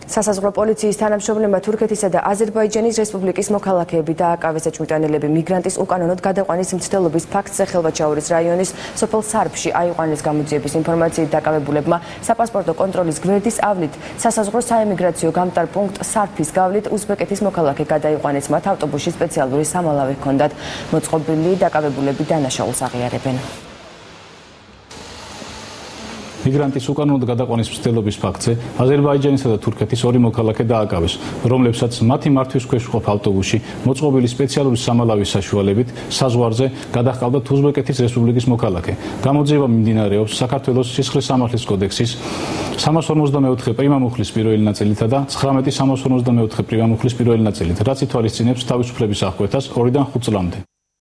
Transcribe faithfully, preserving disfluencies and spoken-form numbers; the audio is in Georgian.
სასაზღვრო პოლიციის თანამშრომლებმა თურქეთისა და აზერბაიჯანის რესპუბლიკის მოქალაქეები დააკავეს ეჭვმიტანილები მიგრანტის უკანონოდ გადაყვანის მცდელობის ფაქტზე ხელვაჩაურის რაიონის სოფელ სარფში აიყვანეს გამოძიების ინფორმაციით დაკავებულებმა საპასპორტო კონტროლის გვერდის ავლით სასაზღვრო საემიგრაციო გამტარ პუნქტ სარფის გავლით უზბეკეთის მოქალაქე გადაიყვანეს მათ ავტობუსში სპეციალური სამალავი ჰქონდათ მოწყობილი დაკავებულები დანაშაულს აღიარებენ. მიგრანტის უკანონოდ გადაყვანის მცდელობის ფაქტზე აზერბაიჯანისა და თურქეთის ორი მოქალაქე დააკავეს, რომლებსაც მათი მართვის ქვეშ მყოფ ავტობუსში მოწყობილი სპეციალური სამალავის საშუალებით საზღვარზე გადაჰყავდათ უზბეკეთის რესპუბლიკის მოქალაქე. გამოძიება მიმდინარეობს საქართველოს სისხლის სამართლის კოდექსის სამას ორმოცდამეოთხე პრიმა მუხლის პირველი ნაწილითა და ცხრამეტი სამას ორმოცდამეოთხე პრიმა მუხლის პირველი ნაწილით, რაც ითვალისწინებს თავისუფლების აღკვეთას ორიდან ხუთ წლამდე.